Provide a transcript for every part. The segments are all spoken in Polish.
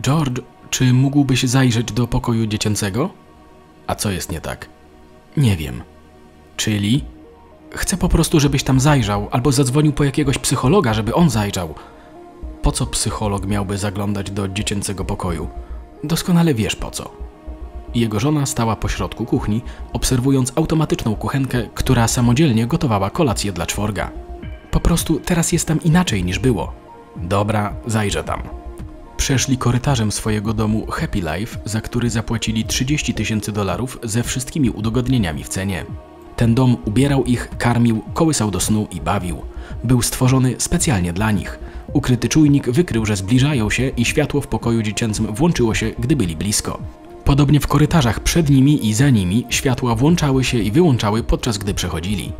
George, czy mógłbyś zajrzeć do pokoju dziecięcego? A co jest nie tak? Nie wiem. Czyli? Chcę po prostu, żebyś tam zajrzał, albo zadzwonił po jakiegoś psychologa, żeby on zajrzał. Po co psycholog miałby zaglądać do dziecięcego pokoju? Doskonale wiesz po co. Jego żona stała pośrodku kuchni, obserwując automatyczną kuchenkę, która samodzielnie gotowała kolację dla czworga. Po prostu teraz jest tam inaczej niż było. Dobra, zajrzę tam. Przeszli korytarzem swojego domu Happy Life, za który zapłacili $30,000 ze wszystkimi udogodnieniami w cenie. Ten dom ubierał ich, karmił, kołysał do snu i bawił. Był stworzony specjalnie dla nich. Ukryty czujnik wykrył, że zbliżają się i światło w pokoju dziecięcym włączyło się, gdy byli blisko. Podobnie w korytarzach przed nimi i za nimi światła włączały się i wyłączały, podczas gdy przechodzili.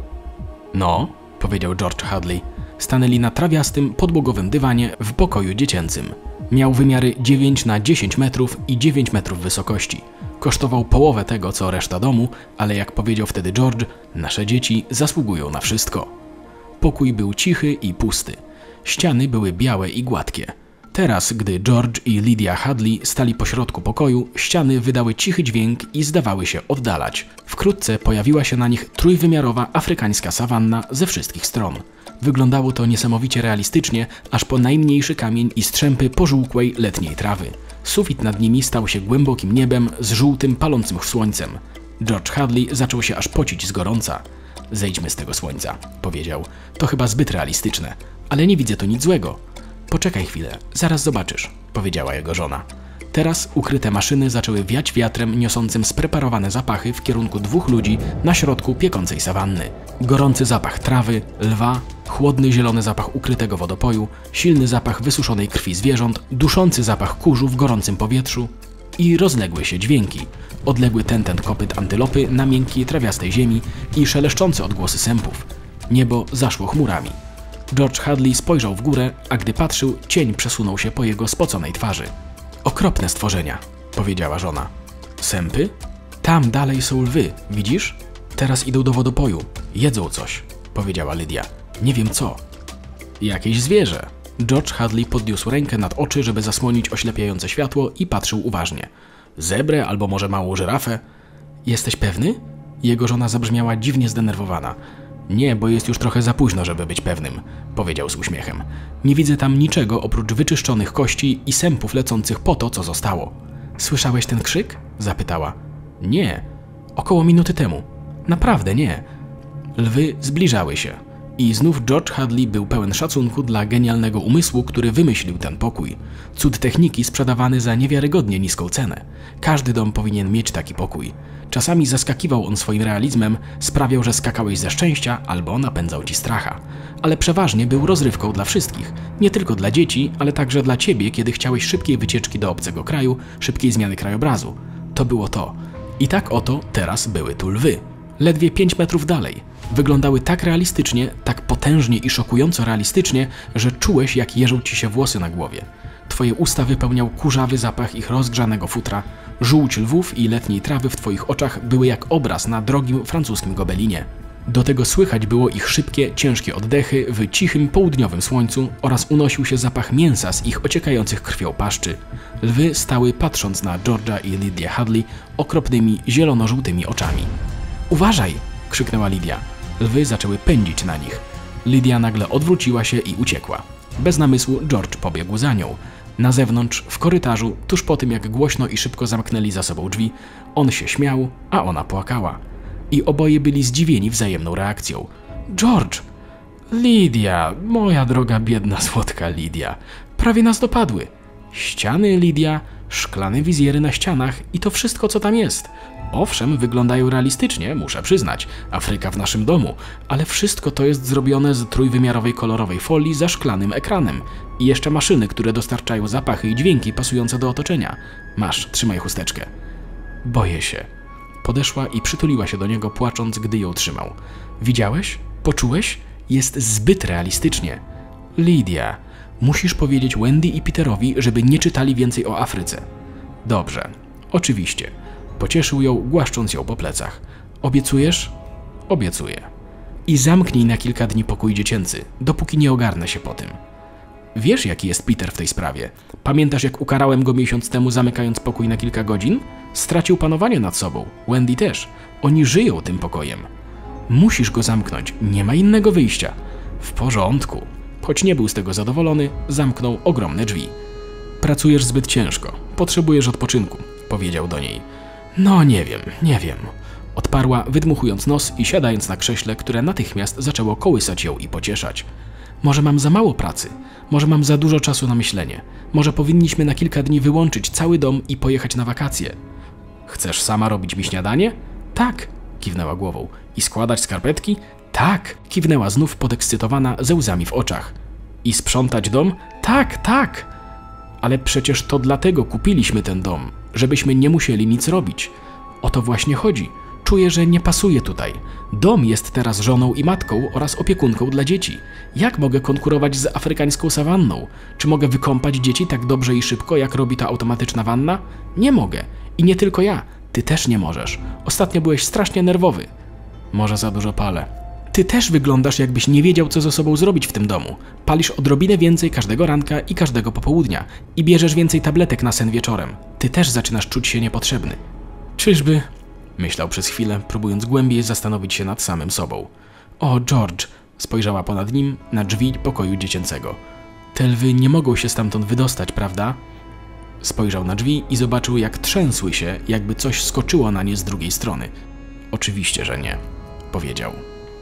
No, powiedział George Hadley. Stanęli na trawiastym, podłogowym dywanie w pokoju dziecięcym. Miał wymiary 9 na 10 metrów i 9 metrów wysokości. Kosztował połowę tego, co reszta domu, ale jak powiedział wtedy George, nasze dzieci zasługują na wszystko. Pokój był cichy i pusty. Ściany były białe i gładkie. Teraz, gdy George i Lydia Hadley stali pośrodku pokoju, ściany wydały cichy dźwięk i zdawały się oddalać. Wkrótce pojawiła się na nich trójwymiarowa afrykańska sawanna ze wszystkich stron. Wyglądało to niesamowicie realistycznie, aż po najmniejszy kamień i strzępy pożółkłej letniej trawy. Sufit nad nimi stał się głębokim niebem z żółtym, palącym słońcem. George Hadley zaczął się aż pocić z gorąca. Zejdźmy z tego słońca, powiedział. To chyba zbyt realistyczne, ale nie widzę tu nic złego. Poczekaj chwilę, zaraz zobaczysz, powiedziała jego żona. Teraz ukryte maszyny zaczęły wiać wiatrem niosącym spreparowane zapachy w kierunku dwóch ludzi na środku piekącej sawanny. Gorący zapach trawy, lwa, chłodny zielony zapach ukrytego wodopoju, silny zapach wysuszonej krwi zwierząt, duszący zapach kurzu w gorącym powietrzu i rozległy się dźwięki. Odległy tentent kopyt antylopy na miękkiej trawiastej ziemi i szeleszczące odgłosy sępów. Niebo zaszło chmurami. George Hadley spojrzał w górę, a gdy patrzył, cień przesunął się po jego spoconej twarzy. Okropne stworzenia, powiedziała żona. Sępy? Tam dalej są lwy, widzisz? Teraz idą do wodopoju. Jedzą coś, powiedziała Lydia. Nie wiem co. Jakieś zwierzę. George Hadley podniósł rękę nad oczy, żeby zasłonić oślepiające światło i patrzył uważnie. Zebrę albo może małą żyrafę? Jesteś pewny? Jego żona zabrzmiała dziwnie zdenerwowana. Nie, bo jest już trochę za późno, żeby być pewnym, powiedział z uśmiechem. Nie widzę tam niczego oprócz wyczyszczonych kości i sępów lecących po to, co zostało. Słyszałeś ten krzyk? Zapytała. Nie. Około minuty temu. Naprawdę nie. Lwy zbliżały się. I znów George Hadley był pełen szacunku dla genialnego umysłu, który wymyślił ten pokój. Cud techniki sprzedawany za niewiarygodnie niską cenę. Każdy dom powinien mieć taki pokój. Czasami zaskakiwał on swoim realizmem, sprawiał, że skakałeś ze szczęścia albo napędzał ci stracha. Ale przeważnie był rozrywką dla wszystkich. Nie tylko dla dzieci, ale także dla ciebie, kiedy chciałeś szybkiej wycieczki do obcego kraju, szybkiej zmiany krajobrazu. To było to. I tak oto teraz były tu lwy. Ledwie 5 metrów dalej. Wyglądały tak realistycznie, tak potężnie i szokująco realistycznie, że czułeś, jak jeżą ci się włosy na głowie. Twoje usta wypełniał kurzawy zapach ich rozgrzanego futra. Żółć lwów i letniej trawy w twoich oczach były jak obraz na drogim francuskim gobelinie. Do tego słychać było ich szybkie, ciężkie oddechy w cichym, południowym słońcu oraz unosił się zapach mięsa z ich ociekających krwią paszczy. Lwy stały patrząc na George'a i Lydię Hadley okropnymi, zielono-żółtymi oczami. Uważaj! Krzyknęła Lydia. Lwy zaczęły pędzić na nich. Lydia nagle odwróciła się i uciekła. Bez namysłu George pobiegł za nią. Na zewnątrz, w korytarzu, tuż po tym jak głośno i szybko zamknęli za sobą drzwi, on się śmiał, a ona płakała. I oboje byli zdziwieni wzajemną reakcją. George! Lydia, moja droga, biedna, słodka Lydia. Prawie nas dopadły. Ściany, Lydia, szklane wizjery na ścianach i to wszystko, co tam jest. Owszem, wyglądają realistycznie, muszę przyznać, Afryka w naszym domu, ale wszystko to jest zrobione z trójwymiarowej kolorowej folii za szklanym ekranem. I jeszcze maszyny, które dostarczają zapachy i dźwięki pasujące do otoczenia. Masz, trzymaj chusteczkę. Boję się. Podeszła i przytuliła się do niego, płacząc, gdy ją trzymał. Widziałeś? Poczułeś? Jest zbyt realistycznie. Lydia, musisz powiedzieć Wendy i Peterowi, żeby nie czytali więcej o Afryce. Dobrze, oczywiście. Pocieszył ją, głaszcząc ją po plecach. Obiecujesz? Obiecuję. I zamknij na kilka dni pokój dziecięcy, dopóki nie ogarnę się po tym. Wiesz, jaki jest Peter w tej sprawie. Pamiętasz, jak ukarałem go miesiąc temu, zamykając pokój na kilka godzin? Stracił panowanie nad sobą. Wendy też. Oni żyją tym pokojem. Musisz go zamknąć. Nie ma innego wyjścia. W porządku. Choć nie był z tego zadowolony, zamknął ogromne drzwi. Pracujesz zbyt ciężko. Potrzebujesz odpoczynku, powiedział do niej. No nie wiem. Odparła, wydmuchując nos i siadając na krześle, które natychmiast zaczęło kołysać ją i pocieszać. Może mam za mało pracy, może mam za dużo czasu na myślenie, może powinniśmy na kilka dni wyłączyć cały dom i pojechać na wakacje. Chcesz sama robić mi śniadanie? Tak, kiwnęła głową. I składać skarpetki? Tak, kiwnęła znów podekscytowana ze łzami w oczach. I sprzątać dom? Tak. Ale przecież to dlatego kupiliśmy ten dom, żebyśmy nie musieli nic robić. O to właśnie chodzi. Czuję, że nie pasuje tutaj. Dom jest teraz żoną i matką oraz opiekunką dla dzieci. Jak mogę konkurować z afrykańską sawanną? Czy mogę wykąpać dzieci tak dobrze i szybko, jak robi ta automatyczna wanna? Nie mogę. I nie tylko ja. Ty też nie możesz. Ostatnio byłeś strasznie nerwowy. Może za dużo palę. Ty też wyglądasz, jakbyś nie wiedział, co ze sobą zrobić w tym domu. Palisz odrobinę więcej każdego ranka i każdego popołudnia. I bierzesz więcej tabletek na sen wieczorem. Ty też zaczynasz czuć się niepotrzebny. Czyżby... Myślał przez chwilę, próbując głębiej zastanowić się nad samym sobą. O, George! Spojrzała ponad nim na drzwi pokoju dziecięcego. Te lwy nie mogą się stamtąd wydostać, prawda? Spojrzał na drzwi i zobaczył, jak trzęsły się, jakby coś skoczyło na nie z drugiej strony. Oczywiście, że nie, powiedział.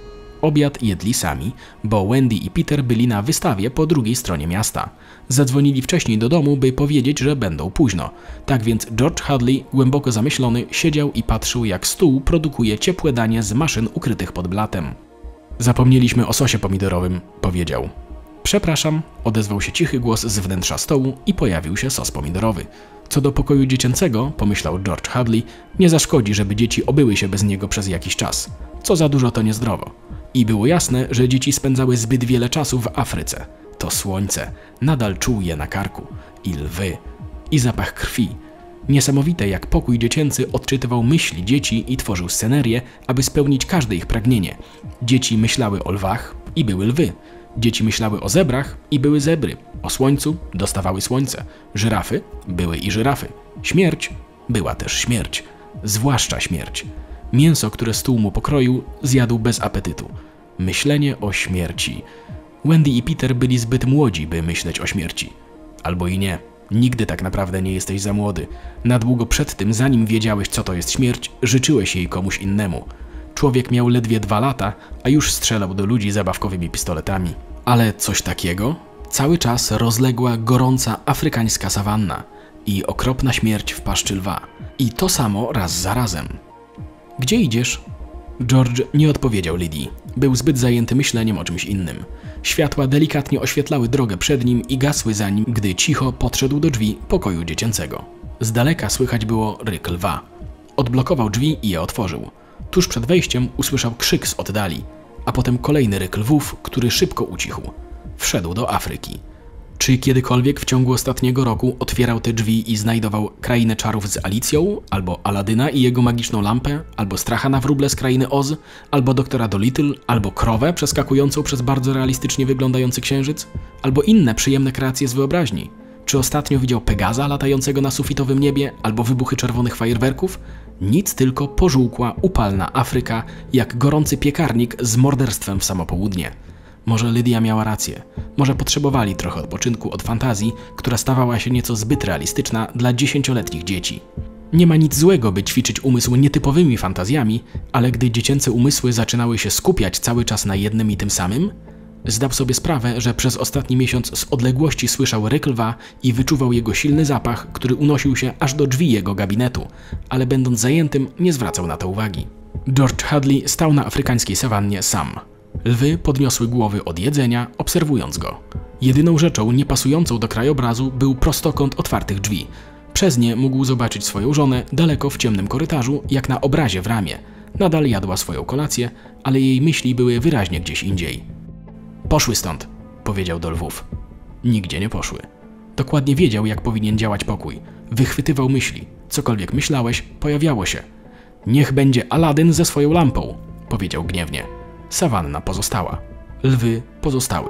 Obiad jedli sami, bo Wendy i Peter byli na wystawie po drugiej stronie miasta. Zadzwonili wcześniej do domu, by powiedzieć, że będą późno. Tak więc George Hadley, głęboko zamyślony, siedział i patrzył, jak stół produkuje ciepłe danie z maszyn ukrytych pod blatem. Zapomnieliśmy o sosie pomidorowym, powiedział. Przepraszam, odezwał się cichy głos z wnętrza stołu i pojawił się sos pomidorowy. Co do pokoju dziecięcego, pomyślał George Hadley, nie zaszkodzi, żeby dzieci obyły się bez niego przez jakiś czas. Co za dużo, to niezdrowo. I było jasne, że dzieci spędzały zbyt wiele czasu w Afryce. To słońce, nadal czuł je na karku. I lwy. I zapach krwi. Niesamowite, jak pokój dziecięcy odczytywał myśli dzieci i tworzył scenerię, aby spełnić każde ich pragnienie. Dzieci myślały o lwach i były lwy. Dzieci myślały o zebrach i były zebry. O słońcu dostawały słońce. Żyrafy były i żyrafy. Śmierć była też śmierć. Zwłaszcza śmierć. Mięso, które stół mu pokroił, zjadł bez apetytu. Myślenie o śmierci. Wendy i Peter byli zbyt młodzi, by myśleć o śmierci. Albo i nie. Nigdy tak naprawdę nie jesteś za młody. Na długo przed tym, zanim wiedziałeś, co to jest śmierć, życzyłeś jej komuś innemu. Człowiek miał ledwie 2 lata, a już strzelał do ludzi zabawkowymi pistoletami. Ale coś takiego? Cały czas rozległa, gorąca afrykańska sawanna i okropna śmierć w paszczy lwa. I to samo raz za razem. Gdzie idziesz? George nie odpowiedział Lidii. Był zbyt zajęty myśleniem o czymś innym. Światła delikatnie oświetlały drogę przed nim i gasły za nim, gdy cicho podszedł do drzwi pokoju dziecięcego. Z daleka słychać było ryk lwa. Odblokował drzwi i je otworzył. Tuż przed wejściem usłyszał krzyk z oddali, a potem kolejny ryk lwów, który szybko ucichł. Wszedł do Afryki. Czy kiedykolwiek w ciągu ostatniego roku otwierał te drzwi i znajdował Krainę Czarów z Alicją, albo Aladyna i jego magiczną lampę, albo Stracha na wróble z Krainy Oz, albo doktora Dolittle, albo krowę przeskakującą przez bardzo realistycznie wyglądający księżyc, albo inne przyjemne kreacje z wyobraźni? Czy ostatnio widział Pegaza latającego na sufitowym niebie, albo wybuchy czerwonych fajerwerków? Nic, tylko pożółkła, upalna Afryka, jak gorący piekarnik z morderstwem w samo południe. Może Lydia miała rację. Może potrzebowali trochę odpoczynku od fantazji, która stawała się nieco zbyt realistyczna dla 10-letnich dzieci. Nie ma nic złego, by ćwiczyć umysł nietypowymi fantazjami, ale gdy dziecięce umysły zaczynały się skupiać cały czas na jednym i tym samym, zdał sobie sprawę, że przez ostatni miesiąc z odległości słyszał ryk lwa i wyczuwał jego silny zapach, który unosił się aż do drzwi jego gabinetu, ale będąc zajętym, nie zwracał na to uwagi. George Hadley stał na afrykańskiej sawannie sam. Lwy podniosły głowy od jedzenia, obserwując go. Jedyną rzeczą niepasującą do krajobrazu był prostokąt otwartych drzwi. Przez nie mógł zobaczyć swoją żonę daleko w ciemnym korytarzu, jak na obrazie w ramie. Nadal jadła swoją kolację, ale jej myśli były wyraźnie gdzieś indziej. Poszły stąd, powiedział do lwów. Nigdzie nie poszły. Dokładnie wiedział, jak powinien działać pokój. Wychwytywał myśli. Cokolwiek myślałeś, pojawiało się. Niech będzie Aladyn ze swoją lampą, powiedział gniewnie. Sawanna pozostała. Lwy pozostały.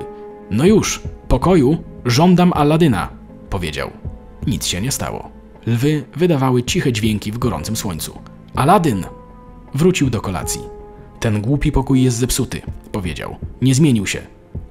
No już, pokoju, żądam Aladyna, powiedział. Nic się nie stało. Lwy wydawały ciche dźwięki w gorącym słońcu. Aladyn! Wrócił do kolacji. Ten głupi pokój jest zepsuty, powiedział. Nie zmienił się.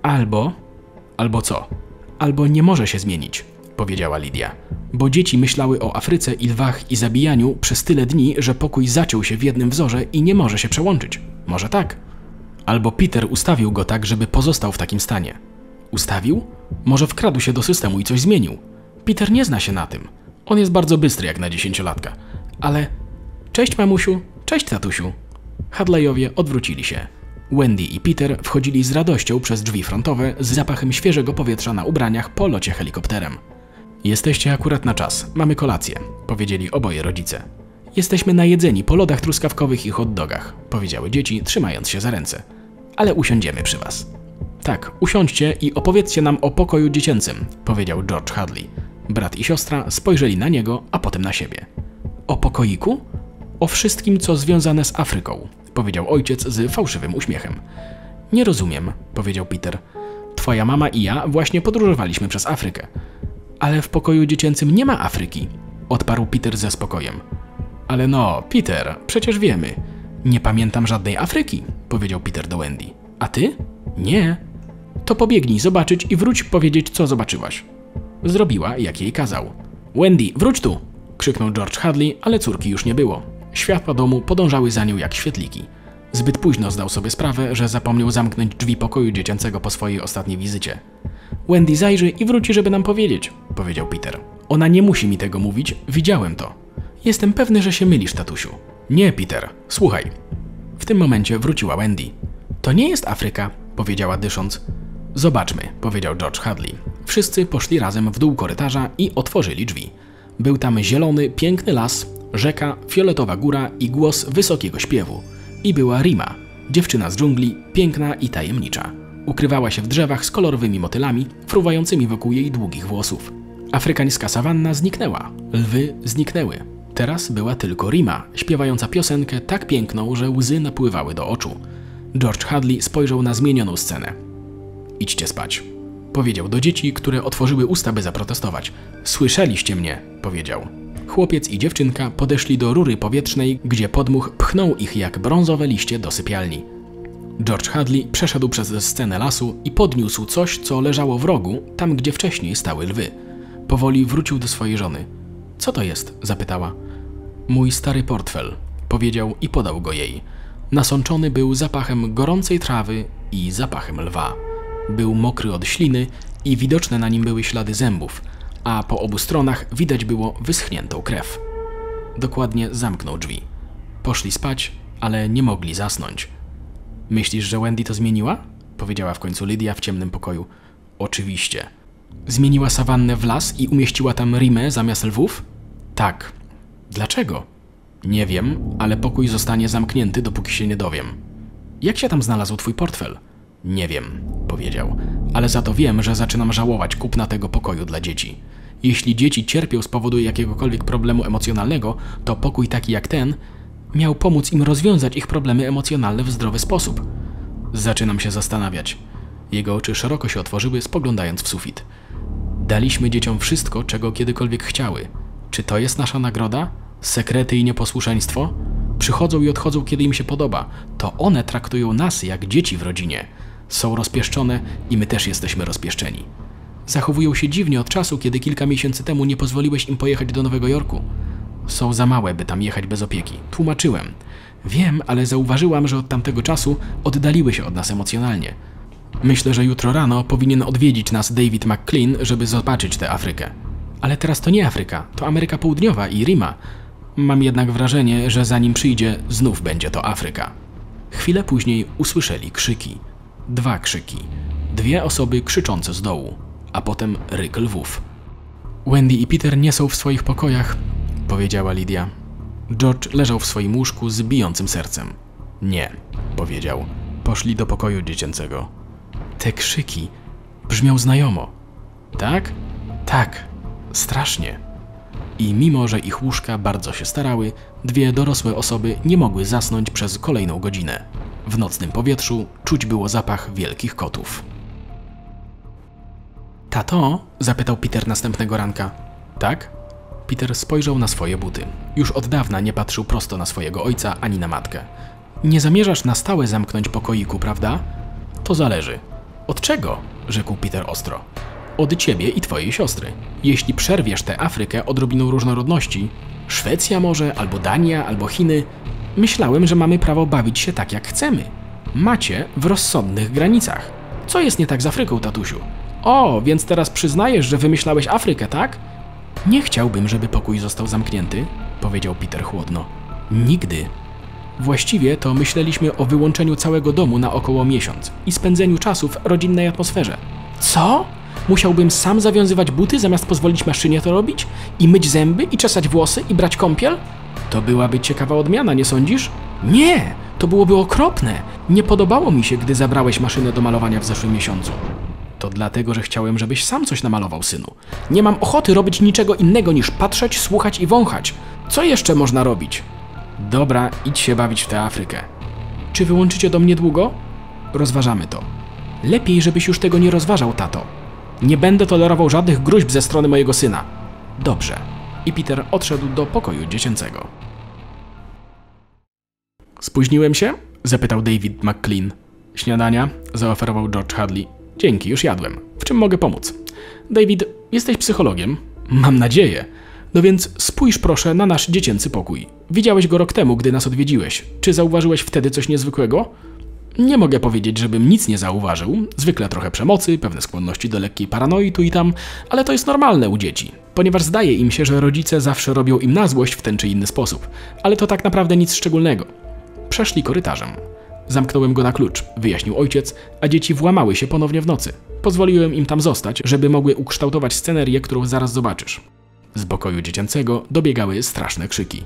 Albo co? Albo nie może się zmienić, powiedziała Lidia. Bo dzieci myślały o Afryce i lwach i zabijaniu przez tyle dni, że pokój zaciął się w jednym wzorze i nie może się przełączyć. Może tak. Albo Peter ustawił go tak, żeby pozostał w takim stanie. Ustawił? Może wkradł się do systemu i coś zmienił. Peter nie zna się na tym. On jest bardzo bystry jak na 10-latka. Ale... Cześć, mamusiu. Cześć, tatusiu. Hadleyowie odwrócili się. Wendy i Peter wchodzili z radością przez drzwi frontowe z zapachem świeżego powietrza na ubraniach po locie helikopterem. Jesteście akurat na czas. Mamy kolację, powiedzieli oboje rodzice. Jesteśmy najedzeni po lodach truskawkowych i hot dogach, powiedziały dzieci, trzymając się za ręce. Ale usiądziemy przy was. Tak, usiądźcie i opowiedzcie nam o pokoju dziecięcym, powiedział George Hadley. Brat i siostra spojrzeli na niego, a potem na siebie. O pokoiku? O wszystkim, co związane z Afryką, powiedział ojciec z fałszywym uśmiechem. Nie rozumiem, powiedział Peter. Twoja mama i ja właśnie podróżowaliśmy przez Afrykę. Ale w pokoju dziecięcym nie ma Afryki, odparł Peter ze spokojem. Ale no, Peter, przecież wiemy. Nie pamiętam żadnej Afryki, powiedział Peter do Wendy. A ty? Nie. To pobiegnij zobaczyć i wróć powiedzieć, co zobaczyłaś. Zrobiła, jak jej kazał. Wendy, wróć tu! Krzyknął George Hadley, ale córki już nie było. Światła domu podążały za nią jak świetliki. Zbyt późno zdał sobie sprawę, że zapomniał zamknąć drzwi pokoju dziecięcego po swojej ostatniej wizycie. Wendy zajrzy i wróci, żeby nam powiedzieć, powiedział Peter. Ona nie musi mi tego mówić, widziałem to. Jestem pewny, że się mylisz, tatusiu. Nie, Peter, słuchaj. W tym momencie wróciła Wendy. To nie jest Afryka, powiedziała dysząc. Zobaczmy, powiedział George Hadley. Wszyscy poszli razem w dół korytarza i otworzyli drzwi. Był tam zielony, piękny las, rzeka, fioletowa góra i głos wysokiego śpiewu. I była Rima, dziewczyna z dżungli, piękna i tajemnicza. Ukrywała się w drzewach z kolorowymi motylami, fruwającymi wokół jej długich włosów. Afrykańska sawanna zniknęła, lwy zniknęły. Teraz była tylko Rima, śpiewająca piosenkę tak piękną, że łzy napływały do oczu. George Hadley spojrzał na zmienioną scenę. Idźcie spać, powiedział do dzieci, które otworzyły usta, by zaprotestować. Słyszeliście mnie, powiedział. Chłopiec i dziewczynka podeszli do rury powietrznej, gdzie podmuch pchnął ich jak brązowe liście do sypialni. George Hadley przeszedł przez scenę lasu i podniósł coś, co leżało w rogu, tam gdzie wcześniej stały lwy. Powoli wrócił do swojej żony. Co to jest? Zapytała. Mój stary portfel, powiedział i podał go jej. Nasączony był zapachem gorącej trawy i zapachem lwa. Był mokry od śliny i widoczne na nim były ślady zębów, a po obu stronach widać było wyschniętą krew. Dokładnie zamknął drzwi. Poszli spać, ale nie mogli zasnąć. Myślisz, że Wendy to zmieniła? Powiedziała w końcu Lydia w ciemnym pokoju. Oczywiście. Zmieniła sawannę w las i umieściła tam Rimę zamiast lwów? Tak. Dlaczego? Nie wiem, ale pokój zostanie zamknięty, dopóki się nie dowiem. Jak się tam znalazł twój portfel? Nie wiem, powiedział, ale za to wiem, że zaczynam żałować kupna tego pokoju dla dzieci. Jeśli dzieci cierpią z powodu jakiegokolwiek problemu emocjonalnego, to pokój taki jak ten miał pomóc im rozwiązać ich problemy emocjonalne w zdrowy sposób. Zaczynam się zastanawiać. Jego oczy szeroko się otworzyły, spoglądając w sufit. Daliśmy dzieciom wszystko, czego kiedykolwiek chciały. Czy to jest nasza nagroda? Sekrety i nieposłuszeństwo? Przychodzą i odchodzą, kiedy im się podoba. To one traktują nas jak dzieci w rodzinie. Są rozpieszczone i my też jesteśmy rozpieszczeni. Zachowują się dziwnie od czasu, kiedy kilka miesięcy temu nie pozwoliłeś im pojechać do Nowego Jorku. Są za małe, by tam jechać bez opieki. Tłumaczyłem. Wiem, ale zauważyłam, że od tamtego czasu oddaliły się od nas emocjonalnie. Myślę, że jutro rano powinien odwiedzić nas David McLean, żeby zobaczyć tę Afrykę. Ale teraz to nie Afryka, to Ameryka Południowa i Rima. Mam jednak wrażenie, że zanim przyjdzie, znów będzie to Afryka. Chwilę później usłyszeli krzyki. 2 krzyki. 2 osoby krzyczące z dołu, a potem ryk lwów. Wendy i Peter nie są w swoich pokojach, powiedziała Lydia. George leżał w swoim łóżku z bijącym sercem. Nie, powiedział. Poszli do pokoju dziecięcego. Te krzyki brzmią znajomo. Tak? Tak, strasznie. I mimo, że ich łóżka bardzo się starały, 2 dorosłe osoby nie mogły zasnąć przez kolejną godzinę. W nocnym powietrzu czuć było zapach wielkich kotów. Tato? Zapytał Peter następnego ranka. Tak? Peter spojrzał na swoje buty. Już od dawna nie patrzył prosto na swojego ojca ani na matkę. Nie zamierzasz na stałe zamknąć pokoiku, prawda? To zależy. Od czego? Rzekł Peter ostro. Od ciebie i twojej siostry. Jeśli przerwiesz tę Afrykę odrobiną różnorodności, Szwecja może, albo Dania, albo Chiny, myślałem, że mamy prawo bawić się tak jak chcemy. Macie w rozsądnych granicach. Co jest nie tak z Afryką, tatusiu? O, więc teraz przyznajesz, że wymyślałeś Afrykę, tak? Nie chciałbym, żeby pokój został zamknięty, powiedział Peter chłodno. Nigdy. Właściwie to myśleliśmy o wyłączeniu całego domu na około miesiąc i spędzeniu czasu w rodzinnej atmosferze. Co? Musiałbym sam zawiązywać buty, zamiast pozwolić maszynie to robić? I myć zęby, i czesać włosy, i brać kąpiel? To byłaby ciekawa odmiana, nie sądzisz? Nie, to byłoby okropne. Nie podobało mi się, gdy zabrałeś maszynę do malowania w zeszłym miesiącu. To dlatego, że chciałem, żebyś sam coś namalował, synu. Nie mam ochoty robić niczego innego niż patrzeć, słuchać i wąchać. Co jeszcze można robić? Dobra, idź się bawić w tę Afrykę. Czy wyłączycie dom niedługo? Rozważamy to. Lepiej, żebyś już tego nie rozważał, tato. Nie będę tolerował żadnych gróźb ze strony mojego syna. Dobrze. I Peter odszedł do pokoju dziecięcego. Spóźniłem się? Zapytał David McLean. Śniadania? Zaoferował George Hadley. Dzięki, już jadłem. W czym mogę pomóc? David, jesteś psychologiem? Mam nadzieję. No więc spójrz proszę na nasz dziecięcy pokój. Widziałeś go rok temu, gdy nas odwiedziłeś. Czy zauważyłeś wtedy coś niezwykłego? Nie mogę powiedzieć, żebym nic nie zauważył. Zwykle trochę przemocy, pewne skłonności do lekkiej paranoi tu i tam, ale to jest normalne u dzieci, ponieważ zdaje im się, że rodzice zawsze robią im na złość w ten czy inny sposób. Ale to tak naprawdę nic szczególnego. Przeszli korytarzem. Zamknąłem go na klucz, wyjaśnił ojciec, a dzieci włamały się ponownie w nocy. Pozwoliłem im tam zostać, żeby mogły ukształtować scenerię, którą zaraz zobaczysz. Z pokoju dziecięcego dobiegały straszne krzyki.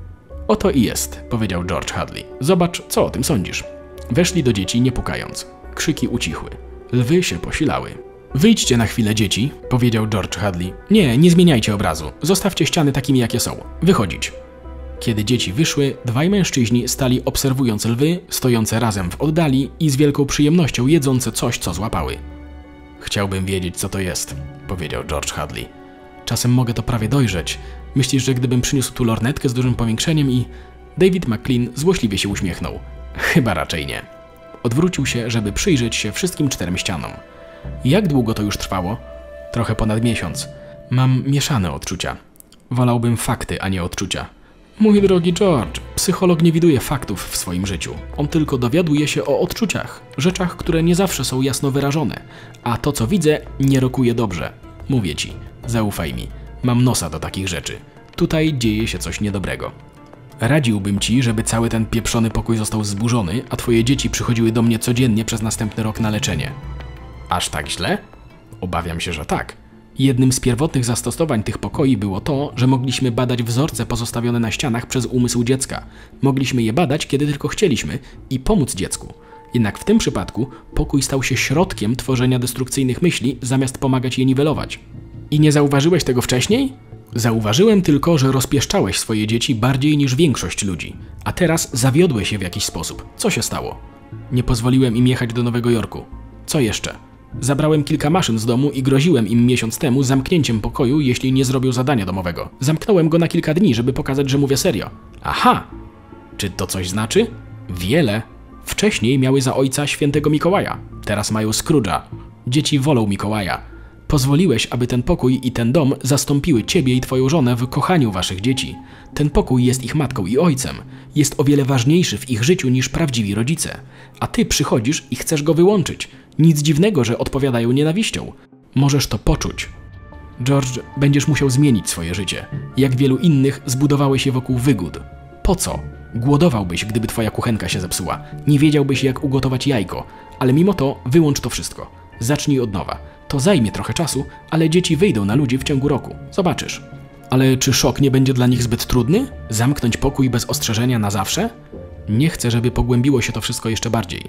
Oto i jest, powiedział George Hadley. Zobacz, co o tym sądzisz. Weszli do dzieci nie pukając. Krzyki ucichły. Lwy się posilały. Wyjdźcie na chwilę, dzieci, powiedział George Hadley. Nie zmieniajcie obrazu. Zostawcie ściany takimi, jakie są. Wychodzić. Kiedy dzieci wyszły, dwaj mężczyźni stali obserwując lwy, stojące razem w oddali i z wielką przyjemnością jedzące coś, co złapały. Chciałbym wiedzieć, co to jest, powiedział George Hadley. Czasem mogę to prawie dojrzeć. Myślisz, że gdybym przyniósł tu lornetkę z dużym powiększeniem i... David McLean złośliwie się uśmiechnął. Chyba raczej nie. Odwrócił się, żeby przyjrzeć się wszystkim 4 ścianom. Jak długo to już trwało? Trochę ponad miesiąc. Mam mieszane odczucia. Wolałbym fakty, a nie odczucia. Mój drogi George, psycholog nie widuje faktów w swoim życiu. On tylko dowiaduje się o odczuciach, rzeczach, które nie zawsze są jasno wyrażone. A to, co widzę, nie rokuje dobrze. Mówię ci, zaufaj mi. Mam nosa do takich rzeczy. Tutaj dzieje się coś niedobrego. Radziłbym ci, żeby cały ten pieprzony pokój został zburzony, a twoje dzieci przychodziły do mnie codziennie przez następny rok na leczenie. Aż tak źle? Obawiam się, że tak. Jednym z pierwotnych zastosowań tych pokoi było to, że mogliśmy badać wzorce pozostawione na ścianach przez umysł dziecka. Mogliśmy je badać, kiedy tylko chcieliśmy i pomóc dziecku. Jednak w tym przypadku pokój stał się środkiem tworzenia destrukcyjnych myśli, zamiast pomagać je niwelować. I nie zauważyłeś tego wcześniej? Zauważyłem tylko, że rozpieszczałeś swoje dzieci bardziej niż większość ludzi. A teraz zawiodłeś je w jakiś sposób. Co się stało? Nie pozwoliłem im jechać do Nowego Jorku. Co jeszcze? Zabrałem kilka maszyn z domu i groziłem im miesiąc temu zamknięciem pokoju, jeśli nie zrobią zadania domowego. Zamknąłem go na kilka dni, żeby pokazać, że mówię serio. Aha! Czy to coś znaczy? Wiele. Wcześniej miały za ojca świętego Mikołaja. Teraz mają Scrooge'a. Dzieci wolą Mikołaja. Pozwoliłeś, aby ten pokój i ten dom zastąpiły ciebie i twoją żonę w kochaniu waszych dzieci. Ten pokój jest ich matką i ojcem. Jest o wiele ważniejszy w ich życiu niż prawdziwi rodzice. A ty przychodzisz i chcesz go wyłączyć. Nic dziwnego, że odpowiadają nienawiścią. Możesz to poczuć. George, będziesz musiał zmienić swoje życie. Jak wielu innych zbudowałeś je wokół wygód. Po co? Głodowałbyś, gdyby twoja kuchenka się zepsuła. Nie wiedziałbyś, jak ugotować jajko. Ale mimo to wyłącz to wszystko. Zacznij od nowa. To zajmie trochę czasu, ale dzieci wyjdą na ludzi w ciągu roku. Zobaczysz. Ale czy szok nie będzie dla nich zbyt trudny? Zamknąć pokój bez ostrzeżenia na zawsze? Nie chcę, żeby pogłębiło się to wszystko jeszcze bardziej.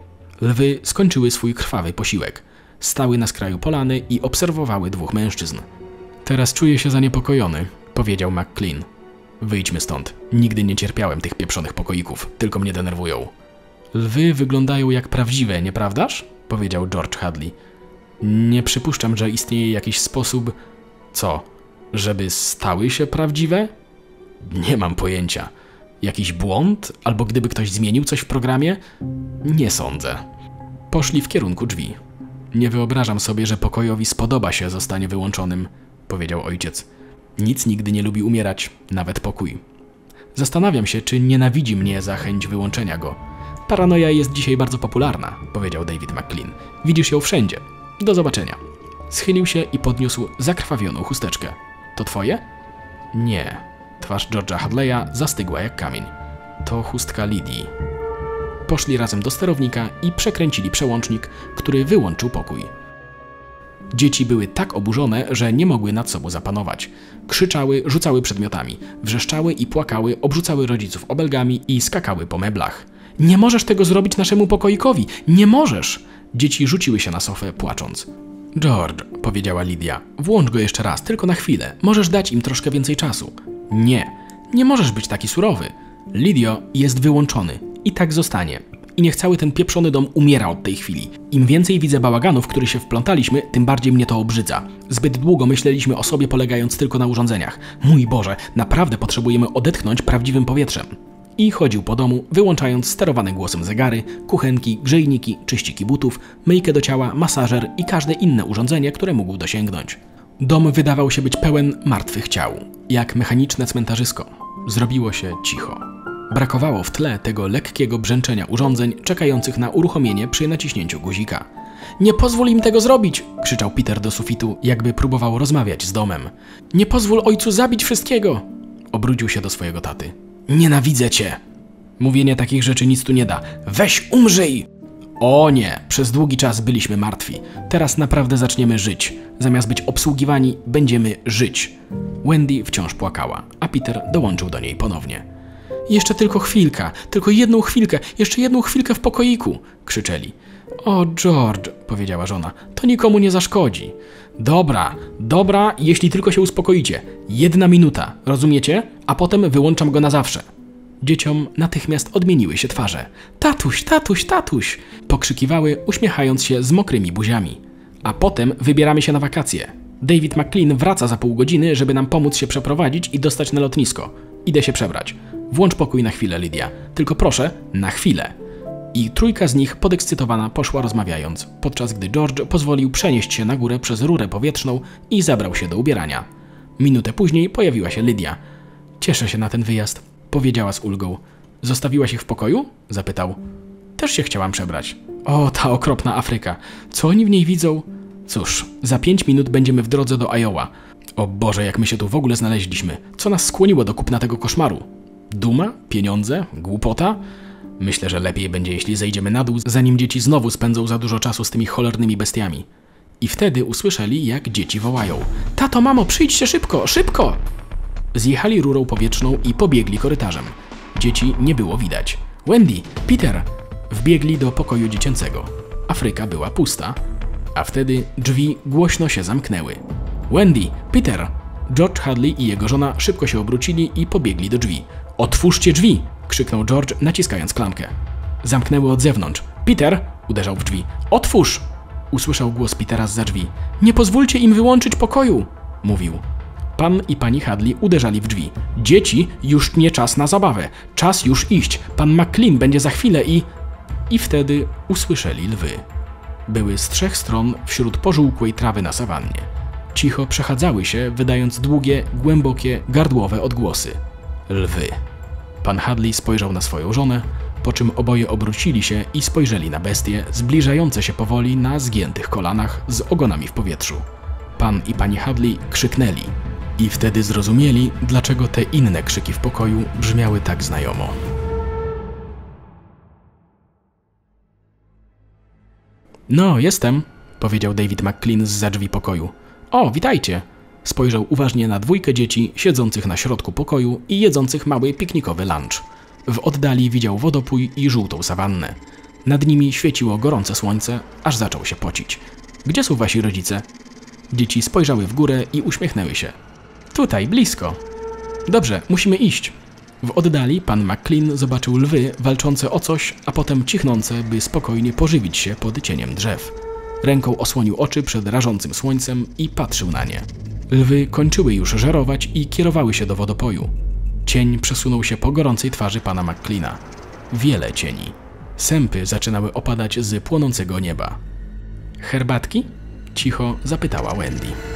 Lwy skończyły swój krwawy posiłek. Stały na skraju polany i obserwowały 2 mężczyzn. Teraz czuję się zaniepokojony, powiedział McLean. Wyjdźmy stąd. Nigdy nie cierpiałem tych pieprzonych pokoików, tylko mnie denerwują. Lwy wyglądają jak prawdziwe, nieprawdaż? Powiedział George Hadley. Nie przypuszczam, że istnieje jakiś sposób... Co? Żeby stały się prawdziwe? Nie mam pojęcia. Jakiś błąd? Albo gdyby ktoś zmienił coś w programie? Nie sądzę. Poszli w kierunku drzwi. Nie wyobrażam sobie, że pokojowi spodoba się zostanie wyłączonym, powiedział ojciec. Nic nigdy nie lubi umierać, nawet pokój. Zastanawiam się, czy nienawidzi mnie za chęć wyłączenia go. Paranoja jest dzisiaj bardzo popularna, powiedział David McLean. Widzisz ją wszędzie. Do zobaczenia. Schylił się i podniósł zakrwawioną chusteczkę. To twoje? Nie. Twarz George'a Hadleya zastygła jak kamień. To chustka Lidii. Poszli razem do sterownika i przekręcili przełącznik, który wyłączył pokój. Dzieci były tak oburzone, że nie mogły nad sobą zapanować. Krzyczały, rzucały przedmiotami, wrzeszczały i płakały, obrzucały rodziców obelgami i skakały po meblach. Nie możesz tego zrobić naszemu pokoikowi! Nie możesz! Dzieci rzuciły się na sofę, płacząc. George, powiedziała Lidia, włącz go jeszcze raz, tylko na chwilę. Możesz dać im troszkę więcej czasu. Nie, nie możesz być taki surowy. Lidio, jest wyłączony. I tak zostanie. I niech cały ten pieprzony dom umiera od tej chwili. Im więcej widzę bałaganu, w który się wplątaliśmy, tym bardziej mnie to obrzydza. Zbyt długo myśleliśmy o sobie polegając tylko na urządzeniach. Mój Boże, naprawdę potrzebujemy odetchnąć prawdziwym powietrzem. I chodził po domu, wyłączając sterowane głosem zegary, kuchenki, grzejniki, czyściki butów, myjkę do ciała, masażer i każde inne urządzenie, które mógł dosięgnąć. Dom wydawał się być pełen martwych ciał, jak mechaniczne cmentarzysko. Zrobiło się cicho. Brakowało w tle tego lekkiego brzęczenia urządzeń czekających na uruchomienie przy naciśnięciu guzika. Nie pozwól im tego zrobić! Krzyczał Peter do sufitu, jakby próbował rozmawiać z domem. Nie pozwól ojcu zabić wszystkiego! Obrócił się do swojego taty. Nienawidzę cię! Mówienie takich rzeczy nic tu nie da. Weź umrzyj! O nie, przez długi czas byliśmy martwi. Teraz naprawdę zaczniemy żyć. Zamiast być obsługiwani, będziemy żyć. Wendy wciąż płakała, a Peter dołączył do niej ponownie. Jeszcze tylko chwilka, tylko jedną chwilkę, jeszcze jedną chwilkę w pokoiku, krzyczeli. O, George, powiedziała żona, to nikomu nie zaszkodzi. Dobra, jeśli tylko się uspokoicie. 1 minuta, rozumiecie? A potem wyłączam go na zawsze. Dzieciom natychmiast odmieniły się twarze. Tatuś, tatuś, tatuś! Pokrzykiwały, uśmiechając się z mokrymi buziami. A potem wybieramy się na wakacje. David McLean wraca za pół godziny, żeby nam pomóc się przeprowadzić i dostać na lotnisko. Idę się przebrać. Włącz pokój na chwilę, Lidia. Tylko proszę, na chwilę. I trójka z nich podekscytowana poszła rozmawiając, podczas gdy George pozwolił przenieść się na górę przez rurę powietrzną i zabrał się do ubierania. Minutę później pojawiła się Lidia. Cieszę się na ten wyjazd, powiedziała z ulgą. Zostawiłaś ich w pokoju? Zapytał. Też się chciałam przebrać. O, ta okropna Afryka. Co oni w niej widzą? Cóż, za 5 minut będziemy w drodze do Iowa. O Boże, jak my się tu w ogóle znaleźliśmy. Co nas skłoniło do kupna tego koszmaru? Duma? Pieniądze? Głupota? Myślę, że lepiej będzie, jeśli zejdziemy na dół, zanim dzieci znowu spędzą za dużo czasu z tymi cholernymi bestiami. I wtedy usłyszeli, jak dzieci wołają. Tato, mamo, przyjdźcie szybko, szybko! Zjechali rurą powietrzną i pobiegli korytarzem. Dzieci nie było widać. Wendy, Peter! Wbiegli do pokoju dziecięcego. Afryka była pusta. A wtedy drzwi głośno się zamknęły. Wendy, Peter! George Hadley i jego żona szybko się obrócili i pobiegli do drzwi. Otwórzcie drzwi! Krzyknął George, naciskając klamkę. Zamknęły od zewnątrz. Peter! Uderzał w drzwi. Otwórz! Usłyszał głos Petera zza drzwi. Nie pozwólcie im wyłączyć pokoju! Mówił. Pan i pani Hadley uderzali w drzwi. Dzieci, już nie czas na zabawę. Czas już iść. Pan McLean będzie za chwilę i... I wtedy usłyszeli lwy. Były z 3 stron wśród pożółkłej trawy na sawannie. Cicho przechadzały się, wydając długie, głębokie, gardłowe odgłosy. Lwy. Pan Hadley spojrzał na swoją żonę, po czym oboje obrócili się i spojrzeli na bestie zbliżające się powoli na zgiętych kolanach z ogonami w powietrzu. Pan i pani Hadley krzyknęli i wtedy zrozumieli, dlaczego te inne krzyki w pokoju brzmiały tak znajomo. No, jestem, powiedział David McLean zza drzwi pokoju. O, witajcie! Spojrzał uważnie na 2 dzieci siedzących na środku pokoju i jedzących mały piknikowy lunch. W oddali widział wodopój i żółtą sawannę. Nad nimi świeciło gorące słońce, aż zaczął się pocić. Gdzie są wasi rodzice? Dzieci spojrzały w górę i uśmiechnęły się. Tutaj, blisko. Dobrze, musimy iść. W oddali pan McLean zobaczył lwy walczące o coś, a potem cichnące, by spokojnie pożywić się pod cieniem drzew. Ręką osłonił oczy przed rażącym słońcem i patrzył na nie. Lwy kończyły już żerować i kierowały się do wodopoju. Cień przesunął się po gorącej twarzy pana McCleana. Wiele cieni. Sępy zaczynały opadać z płonącego nieba. Herbatki? Cicho zapytała Wendy.